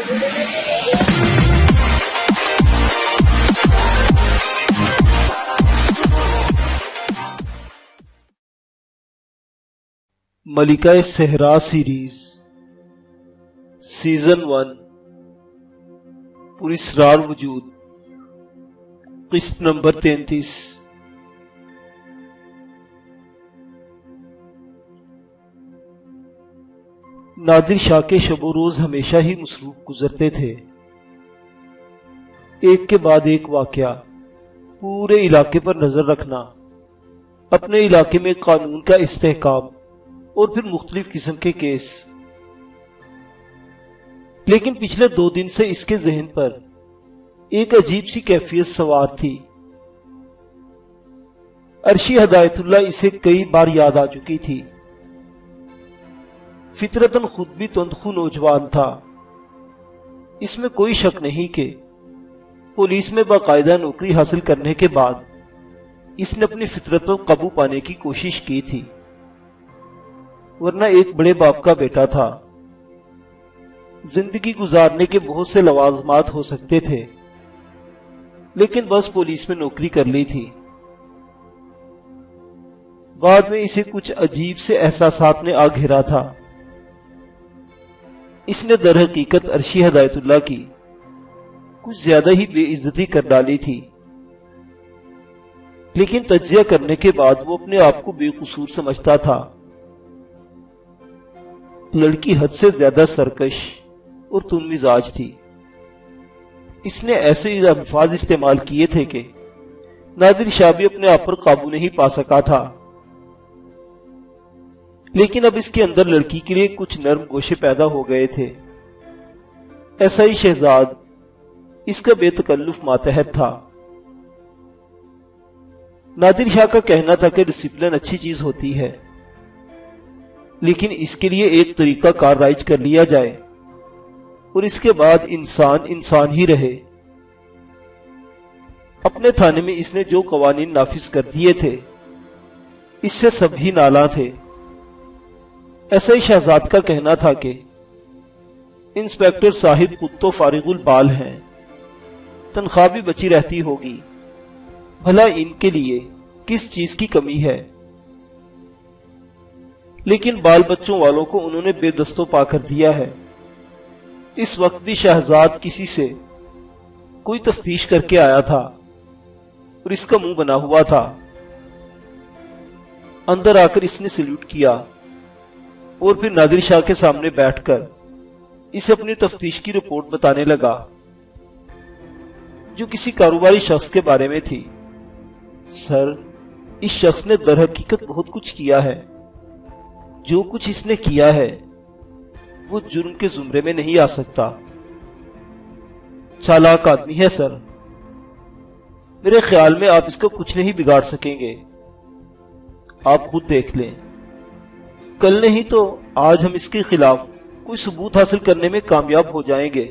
ملکہ صحرا series season 1 پراسرار وجود قسط نمبر 33۔ نادر شاہ کے شب و روز ہمیشہ ہی مصروف گزرتے تھے۔ ایک کے بعد ایک واقعہ، پورے علاقے پر نظر رکھنا، اپنے علاقے میں قانون کا استحکام اور پھر مختلف قسم کے کیس۔ لیکن پچھلے 2 دن سے اس کے ذہن پر ایک عجیب سی کیفیت سوار تھی۔ عرشی ہدایت اللہ اسے کئی بار یاد آ چکی تھی۔ فطرتاً خود بھی تندخو نوجوان تھا، اس میں کوئی شک نہیں کہ پولیس میں باقاعدہ نوکری حاصل کرنے کے بعد اس نے اپنی فطرت پر قابو پانے کی کوشش کی تھی، ورنہ ایک بڑے باپ کا بیٹا تھا۔ زندگی گزارنے کے بہت سے لوازمات ہو سکتے تھے، لیکن بس پولیس میں نوکری کر لی تھی۔ بعد میں اسے کچھ عجیب سے احساسات نے آ گھیرا تھا۔ اس نے در حقیقت عرشی ہدایت اللہ کی کچھ زیادہ ہی بے عزتی کر ڈالی تھی، لیکن تجزیہ کرنے کے بعد وہ اپنے آپ کو بے قصور سمجھتا تھا۔ لڑکی حد سے زیادہ سرکش اور تند مزاج تھی۔ اس نے ایسے الفاظ استعمال کیے تھے کہ نادر شاہ بھی اپنے آپ پر قابو نہیں پا سکا تھا۔ لیکن اب اس کے اندر لڑکی کے لیے کچھ نرم گوشے پیدا ہو گئے تھے۔ ایسا ہی شہزاد اس کا بے تکلف ماتحت تھا۔ نادر شاہ کا کہنا تھا کہ ڈسپلن اچھی چیز ہوتی ہے، لیکن اس کے لیے ایک طریقہ کار رائج کر لیا جائے اور اس کے بعد انسان ہی رہے۔ اپنے تھانے میں اس نے جو قوانین نافذ کر دیے تھے، اس سے سب ہی نالاں تھے۔ ایسا ہی شہزاد کا کہنا تھا کہ انسپیکٹر صاحب خود تو فارغ البال ہیں، تنخواہ بھی بچی رہتی ہوگی، بھلا ان کے لیے کس چیز کی کمی ہے۔ لیکن بال بچوں والوں کو انہوں نے بے دست و پا کر دیا ہے۔ اس وقت بھی شہزاد کسی سے کوئی تفتیش کر کے آیا تھا اور اس کا منہ بنا ہوا تھا۔ اندر آ کر اس نے سلیوٹ کیا اور پھر نادر شاہ کے سامنے بیٹھ کر اسے اپنی تفتیش کی رپورٹ بتانے لگا، جو کسی کاروباری شخص کے بارے میں تھی۔ سر، اس شخص نے در حقیقت بہت کچھ کیا ہے۔ جو کچھ اس نے کیا ہے وہ جرم کے زمرے میں نہیں آ سکتا۔ چالاک آدمی ہے سر، میرے خیال میں آپ اس کو کچھ نہیں بگاڑ سکیں گے۔ آپ خود دیکھ لیں، کل نہیں تو آج ہم اس کے خلاف کوئی ثبوت حاصل کرنے میں کامیاب ہو جائیں گے۔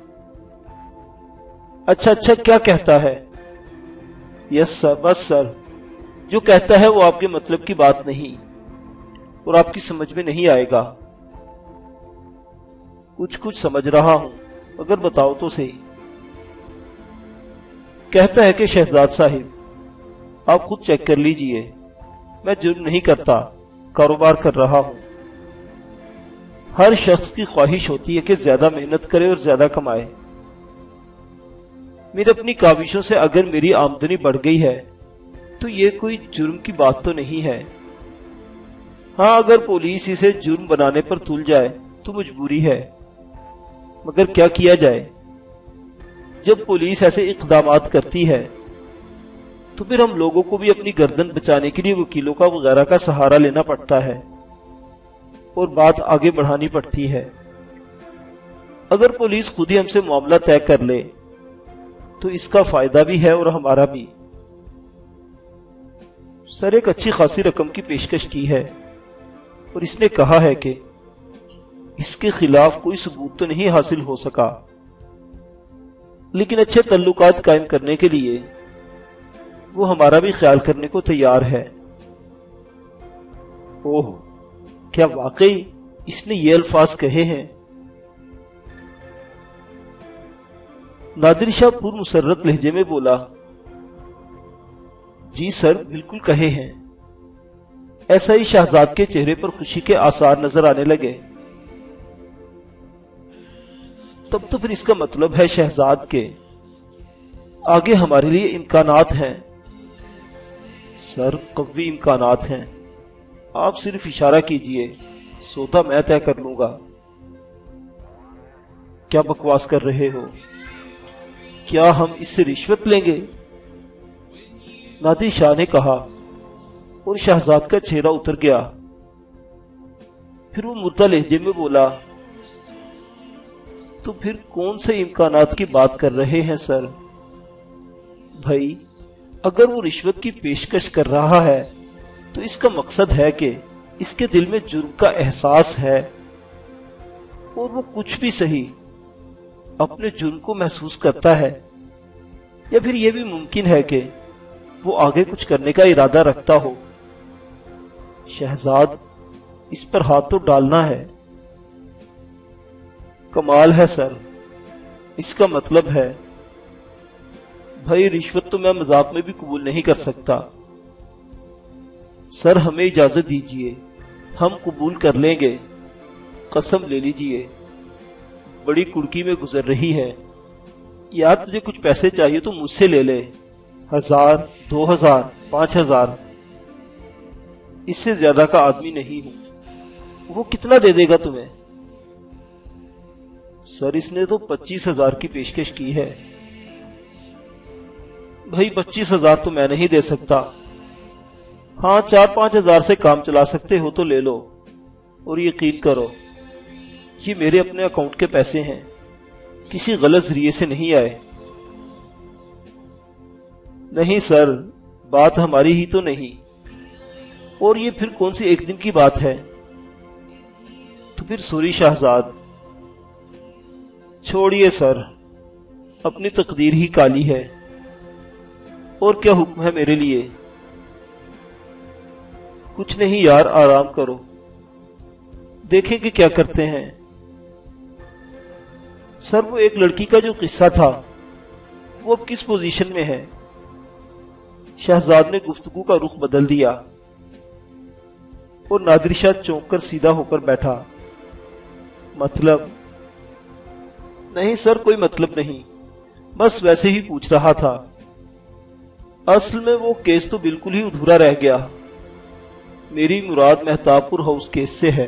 اچھا کیا کہتا ہے؟ یس سر، بس سر، جو کہتا ہے وہ آپ کے مطلب کی بات نہیں اور آپ کی سمجھ میں نہیں آئے گا۔ کچھ سمجھ رہا ہوں، اگر بتاؤ تو صحیح۔ کہتا ہے کہ شہزاد صاحب، آپ خود چیک کر لیجئے، میں جرم نہیں کرتا، کاروبار کر رہا ہوں۔ ہر شخص کی خواہش ہوتی ہے کہ زیادہ محنت کرے اور زیادہ کمائے۔ میرے اپنی کاوشوں سے اگر میری آمدنی بڑھ گئی ہے تو یہ کوئی جرم کی بات تو نہیں ہے۔ ہاں، اگر پولیس اسے جرم بنانے پر تل جائے تو مجبوری ہے، مگر کیا کیا جائے؟ جب پولیس ایسے اقدامات کرتی ہے تو پھر ہم لوگوں کو بھی اپنی گردن بچانے کے لیے وکیلوں کا وغیرہ کا سہارا لینا پڑتا ہے اور بات آگے بڑھانی پڑتی ہے۔ اگر پولیس خود ہی ہم سے معاملہ طے کر لے تو اس کا فائدہ بھی ہے اور ہمارا بھی۔ سر، ایک اچھی خاصی رقم کی پیشکش کی ہے اور اس نے کہا ہے کہ اس کے خلاف کوئی ثبوت تو نہیں حاصل ہو سکا، لیکن اچھے تعلقات قائم کرنے کے لیے وہ ہمارا بھی خیال کرنے کو تیار ہے۔ اوہ، کیا واقعی اس نے یہ الفاظ کہے ہیں؟ نادر شاہ پر مسرت لہجے میں بولا، جی سر، بالکل کہے ہیں۔ ایسا ہی شہزاد کے چہرے پر خوشی کے آثار نظر آنے لگے۔ تب تو پھر اس کا مطلب ہے شہزاد کے آگے ہمارے لیے امکانات ہیں۔ سر، قوی امکانات ہیں، آپ صرف اشارہ کیجئے، سودا میں طے کر لوں گا۔ کیا بکواس کر رہے ہو؟ کیا ہم اس سے رشوت لیں گے؟ نادر شاہ نے کہا، اور شہزاد کا چہرہ اتر گیا۔ پھر وہ مردہ لہجے میں بولا، تو پھر کون سے امکانات کی بات کر رہے ہیں سر؟ بھائی، اگر وہ رشوت کی پیشکش کر رہا ہے تو اس کا مقصد ہے کہ اس کے دل میں جرم کا احساس ہے، اور وہ کچھ بھی صحیح اپنے جرم کو محسوس کرتا ہے، یا پھر یہ بھی ممکن ہے کہ وہ آگے کچھ کرنے کا ارادہ رکھتا ہو۔ شہزاد، اس پر ہاتھ تو ڈالنا ہے۔ کمال ہے سر، اس کا مطلب ہے بھائی، رشوت تو میں مذاق میں بھی قبول نہیں کر سکتا۔ سر، ہمیں اجازت دیجئے، ہم قبول کر لیں گے، قسم لے لیجئے۔ بڑی کڑکی میں گزر رہی ہے، یار تجھے کچھ پیسے چاہیے تو مجھ سے لے لے، 1000، 2000، 5000، اس سے زیادہ کا آدمی نہیں ہوں۔ وہ کتنا دے دے گا تمہیں؟ سر، اس نے تو 25,000 کی پیشکش کی ہے۔ بھائی 25,000 تو میں نہیں دے سکتا۔ ہاں، 4-5 ہزار سے کام چلا سکتے ہو تو لے لو، اور یقین کرو یہ میرے اپنے اکاؤنٹ کے پیسے ہیں، کسی غلط ذریعے سے نہیں آئے۔ نہیں سر، بات ہماری ہی تو نہیں، اور یہ پھر کون سی ایک دن کی بات ہے؟ تو پھر سوری شہزاد، چھوڑیے سر، اپنی تقدیر ہی کالی ہے، اور کیا حکم ہے میرے لیے؟ کچھ نہیں یار، آرام کرو، دیکھیں کہ کیا کرتے ہیں۔ سر، وہ ایک لڑکی کا جو قصہ تھا وہ اب کس پوزیشن میں ہے؟ شہزاد نے گفتگو کا رخ بدل دیا، اور نادر شاہ چونک کر سیدھا ہو کر بیٹھا۔ مطلب؟ نہیں سر، کوئی مطلب نہیں، بس ویسے ہی پوچھ رہا تھا۔ اصل میں وہ کیس تو بالکل ہی ادھورا رہ گیا، میری مراد مہتاب پور ہاؤس کیس سے ہے۔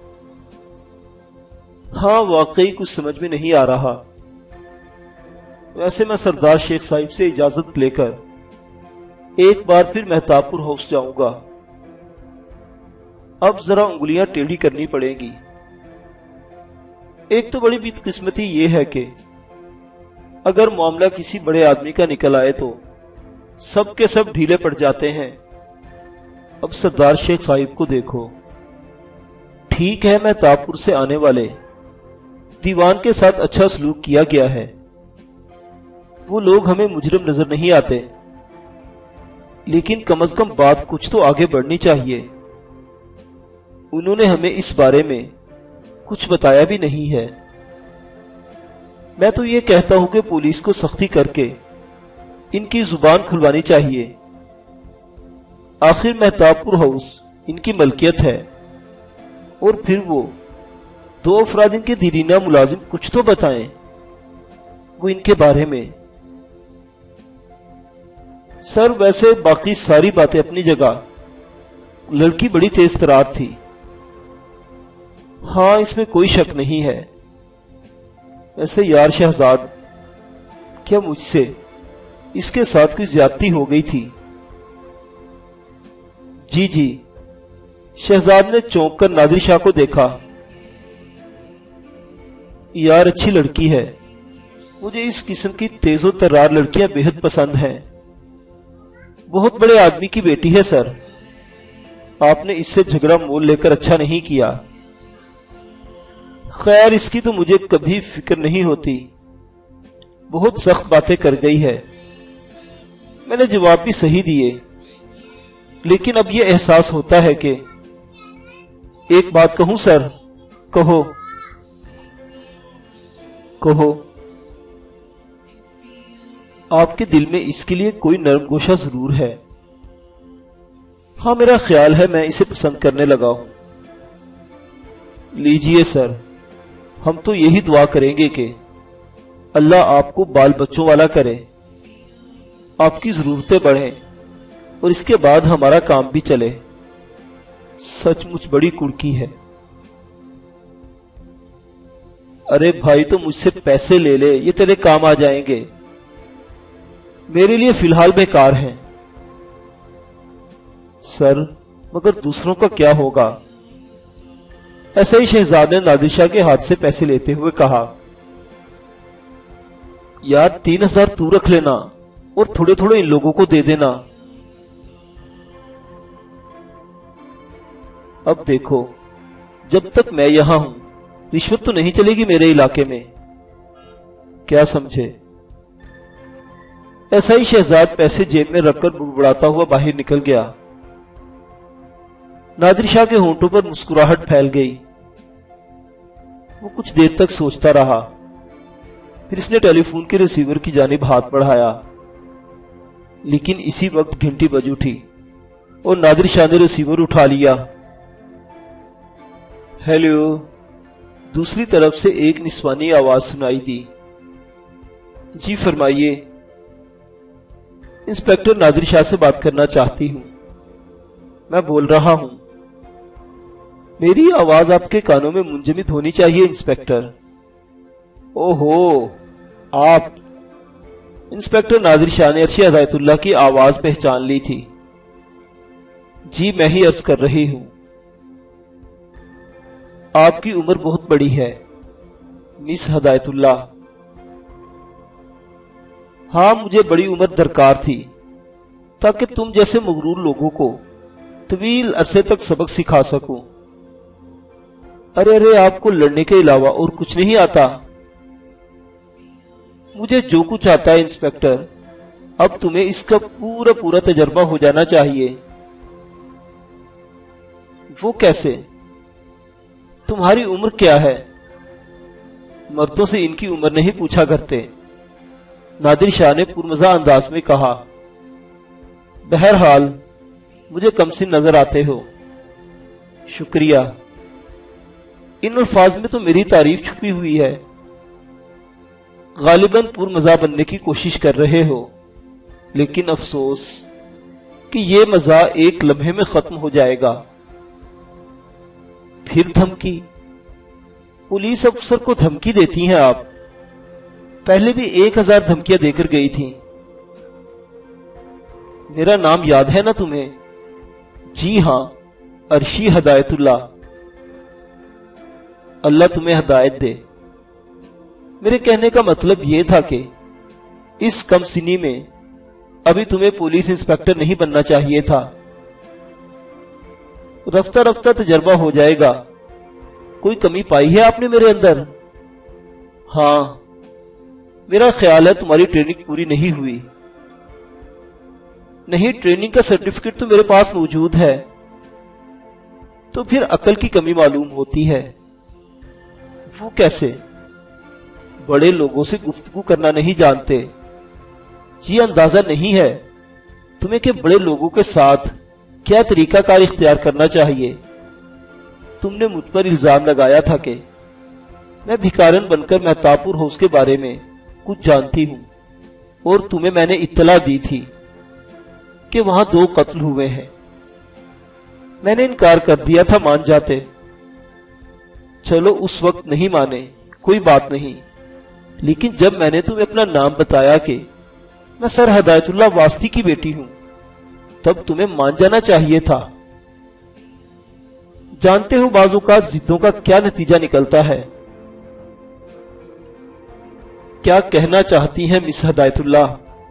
ہاں، واقعی کچھ سمجھ میں نہیں آ رہا۔ ویسے میں سردار شیخ صاحب سے اجازت لے کر ایک بار پھر مہتاب پور ہاؤس جاؤں گا۔ اب ذرا انگلیاں ٹیڑھی کرنی پڑیں گی۔ ایک تو بڑی بدقسمتی یہ ہے کہ اگر معاملہ کسی بڑے آدمی کا نکل آئے تو سب کے سب ڈھیلے پڑ جاتے ہیں۔ اب سردار شیخ صاحب کو دیکھو، ٹھیک ہے مہتاب پور سے آنے والے دیوان کے ساتھ اچھا سلوک کیا گیا ہے، وہ لوگ ہمیں مجرم نظر نہیں آتے، لیکن کم از کم بات کچھ تو آگے بڑھنی چاہیے۔ انہوں نے ہمیں اس بارے میں کچھ بتایا بھی نہیں ہے۔ میں تو یہ کہتا ہوں کہ پولیس کو سختی کر کے ان کی زبان کھلوانی چاہیے۔ آخر مہتاب پور ہاؤس ان کی ملکیت ہے، اور پھر وہ 2 افراد ان کے دیرینہ ملازم کچھ تو بتائیں وہ ان کے بارے میں۔ سر، ویسے باقی ساری باتیں اپنی جگہ، لڑکی بڑی تیز ترار تھی۔ ہاں، اس میں کوئی شک نہیں ہے۔ ویسے یار شہزاد، کیا مجھ سے اس کے ساتھ کوئی زیادتی ہو گئی تھی؟ جی جی، شہزاد نے چونک کر نادر شاہ کو دیکھا۔ یار اچھی لڑکی ہے، مجھے اس قسم کی تیز و ترار لڑکیاں بے حد پسند ہیں۔ بہت بڑے آدمی کی بیٹی ہے سر، آپ نے اس سے جھگڑا مول لے کر اچھا نہیں کیا۔ خیر، اس کی تو مجھے کبھی فکر نہیں ہوتی، بہت سخت باتیں کر گئی ہے، میں نے جواب بھی صحیح دیے، لیکن اب یہ احساس ہوتا ہے کہ ایک بات کہوں سر؟ کہو کہو۔ آپ کے دل میں اس کے لیے کوئی نرم گوشہ ضرور ہے۔ ہاں، میرا خیال ہے میں اسے پسند کرنے لگا ہوں۔ لیجئے سر، ہم تو یہی دعا کریں گے کہ اللہ آپ کو بال بچوں والا کرے، آپ کی ضرورتیں بڑھیں اور اس کے بعد ہمارا کام بھی چلے۔ سچ مچ بڑی کڑکی ہے۔ ارے بھائی، تو مجھ سے پیسے لے لے، یہ تیرے کام آ جائیں گے، میرے لیے فی الحال بیکار ہیں۔ سر، مگر دوسروں کا کیا ہوگا؟ ایسا ہی شہزاد نے نادر شاہ کے ہاتھ سے پیسے لیتے ہوئے کہا۔ یار 3000 تو رکھ لینا اور تھوڑے تھوڑے ان لوگوں کو دے دینا۔ اب دیکھو، جب تک میں یہاں ہوں رشوت تو نہیں چلے گی میرے علاقے میں، کیا سمجھے؟ ایسا ہی شہزاد پیسے جیب میں رکھ کر بڑبڑاتا ہوا باہر نکل گیا۔ نادر شاہ کے ہونٹوں پر مسکراہٹ پھیل گئی۔ وہ کچھ دیر تک سوچتا رہا، پھر اس نے ٹیلی فون کے ریسیور کی جانب ہاتھ بڑھایا، لیکن اسی وقت گھنٹی بج اٹھی اور نادر شاہ نے ریسیور اٹھا لیا۔ ہیلو، دوسری طرف سے ایک نسوانی آواز سنائی دی۔ جی فرمائیے، انسپکٹر نادر شاہ سے بات کرنا چاہتی ہوں۔ میں بول رہا ہوں۔ میری آواز آپ کے کانوں میں منجمد ہونی چاہیے انسپکٹر۔ اوہو، آپ؟ انسپکٹر نادر شاہ نے عرشی ہدایت اللہ کی آواز پہچان لی تھی۔ جی میں ہی عرض کر رہی ہوں۔ آپ کی عمر بہت بڑی ہے مس ہدایت اللہ۔ ہاں، مجھے بڑی عمر درکار تھی تاکہ تم جیسے مغرور لوگوں کو طویل عرصے تک سبق سکھا سکوں۔ ارے آپ کو لڑنے کے علاوہ اور کچھ نہیں آتا؟ مجھے جو کچھ آتا ہے انسپکٹر، اب تمہیں اس کا پورا تجربہ ہو جانا چاہیے۔ وہ کیسے؟ تمہاری عمر کیا ہے؟ مردوں سے ان کی عمر نہیں پوچھا کرتے، نادر شاہ نے پرمزہ انداز میں کہا۔ بہرحال مجھے کم سن نظر آتے ہو۔ شکریہ، ان الفاظ میں تو میری تعریف چھپی ہوئی ہے۔ غالباً پرمزہ بننے کی کوشش کر رہے ہو، لیکن افسوس کہ یہ مزہ ایک لمحے میں ختم ہو جائے گا۔ پھر دھمکی؟ پولیس افسر کو دھمکی دیتی ہیں آپ؟ پہلے بھی 1000 دھمکیاں دے کر گئی تھیں۔ میرا نام یاد ہے نا تمہیں؟ جی ہاں، عرشی ہدایت اللہ۔ اللہ تمہیں ہدایت دے۔ میرے کہنے کا مطلب یہ تھا کہ اس کم سنی میں ابھی تمہیں پولیس انسپکٹر نہیں بننا چاہیے تھا۔ رفتہ رفتہ تجربہ ہو جائے گا۔ کوئی کمی پائی ہے آپ نے میرے اندر؟ ہاں، میرا خیال ہے تمہاری ٹریننگ پوری نہیں ہوئی۔ نہیں، ٹریننگ کا سرٹیفکیٹ تو میرے پاس موجود ہے۔ تو پھر عقل کی کمی معلوم ہوتی ہے۔ وہ کیسے؟ بڑے لوگوں سے گفتگو کرنا نہیں جانتے؟ یہ اندازہ نہیں ہے تمہیں کہ بڑے لوگوں کے ساتھ کیا طریقہ کار اختیار کرنا چاہیے؟ تم نے مجھ پر الزام لگایا تھا کہ میں بھکارن بن کر مہتاب پور ہاؤس کے بارے میں کچھ جانتی ہوں، اور تمہیں میں نے اطلاع دی تھی کہ وہاں 2 قتل ہوئے ہیں۔ میں نے انکار کر دیا تھا، مان جاتے۔ چلو اس وقت نہیں مانے، کوئی بات نہیں، لیکن جب میں نے تمہیں اپنا نام بتایا کہ میں سر ہدایت اللہ واسطی کی بیٹی ہوں، تب تمہیں مان جانا چاہیے تھا۔ جانتے ہو بعض اوقات ضدوں کا کیا نتیجہ نکلتا ہے؟ کیا کہنا چاہتی ہیں مس ہدایت اللہ؟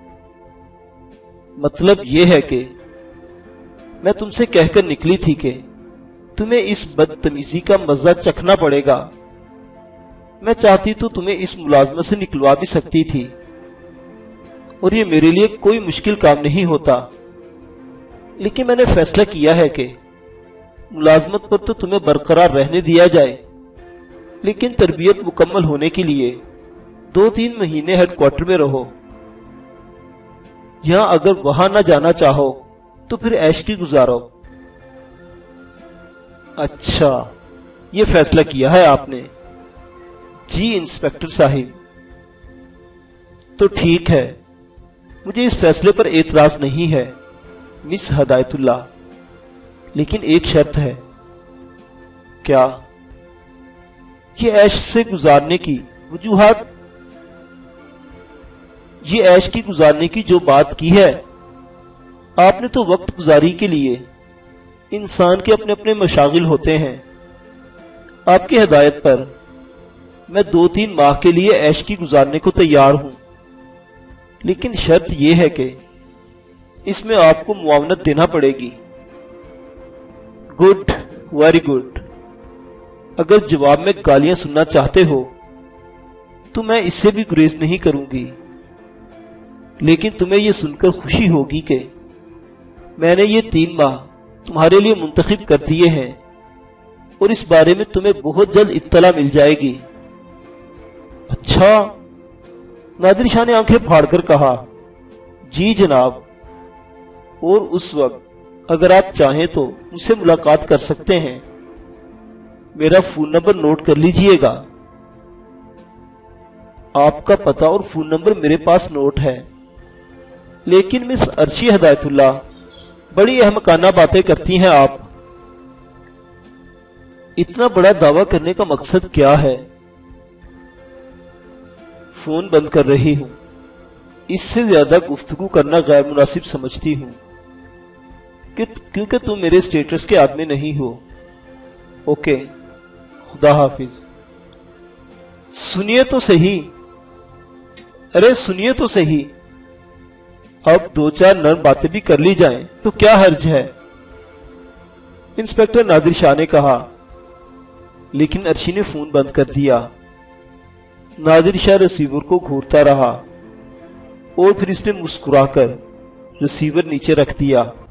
مطلب یہ ہے کہ میں تم سے کہہ کر نکلی تھی کہ تمہیں اس بدتمیزی کا مزہ چکھنا پڑے گا۔ میں چاہتی تو تمہیں اس ملازمت سے نکلوا بھی سکتی تھی، اور یہ میرے لیے کوئی مشکل کام نہیں ہوتا، لیکن میں نے فیصلہ کیا ہے کہ ملازمت پر تو تمہیں برقرار رہنے دیا جائے، لیکن تربیت مکمل ہونے کے لیے 2-3 مہینے ہیڈ کوارٹر میں رہو۔ یہاں اگر وہاں نہ جانا چاہو تو پھر عیش کی گزارو۔ اچھا، یہ فیصلہ کیا ہے آپ نے؟ جی انسپکٹر صاحب۔ تو ٹھیک ہے، مجھے اس فیصلے پر اعتراض نہیں ہے مس ہدایت اللہ، لیکن ایک شرط ہے۔ کیا؟ یہ عیش سے گزارنے کی وجوہات، یہ عیش کی گزارنے کی جو بات کی ہے آپ نے، تو وقت گزاری کے لیے انسان کے اپنے اپنے مشاغل ہوتے ہیں۔ آپ کی ہدایت پر میں 2-3 ماہ کے لیے عیش کی گزارنے کو تیار ہوں، لیکن شرط یہ ہے کہ اس میں آپ کو معاونت دینا پڑے گی۔ Good, very good. اگر جواب میں گالیاں سننا چاہتے ہو تو میں اس سے بھی گریز نہیں کروں گی، لیکن تمہیں یہ سن کر خوشی ہوگی کہ میں نے یہ 3 ماہ تمہارے لیے منتخب کر دیے ہیں، اور اس بارے میں تمہیں بہت جلد اطلاع مل جائے گی۔ اچھا؟ نادر شاہ نے آنکھیں پھاڑ کر کہا، جی جناب، اور اس وقت اگر آپ چاہیں تو مجھ سے ملاقات کر سکتے ہیں۔ میرا فون نمبر نوٹ کر لیجئے گا۔ آپ کا پتہ اور فون نمبر میرے پاس نوٹ ہے، لیکن مس عرشی ہدایت اللہ، بڑی احمقانہ باتیں کرتی ہیں آپ۔ اتنا بڑا دعویٰ کرنے کا مقصد کیا ہے؟ فون بند کر رہی ہوں، اس سے زیادہ گفتگو کرنا غیر مناسب سمجھتی ہوں، کیونکہ تم میرے سٹیٹس کے آدمی نہیں ہو۔ اوکے، خدا حافظ۔ سنیے تو صحیح، ارے سنیے تو صحیح، اب 2-4 نرم باتیں بھی کر لی جائیں تو کیا حرج ہے؟ انسپکٹر نادر شاہ نے کہا، لیکن عرشی نے فون بند کر دیا۔ نادر شاہ ریسیور کو گھورتا رہا اور پھر اس نے مسکرا کر ریسیور نیچے رکھ دیا۔